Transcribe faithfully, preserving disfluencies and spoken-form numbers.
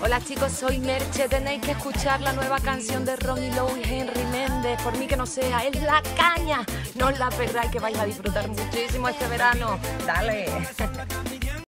Hola chicos, soy Merche. Tenéis que escuchar la nueva canción de Ronnie Lowe y Henry Méndez. Por mí que no sea, es la caña. No os la perdáis, que vais a disfrutar muchísimo este verano. Dale.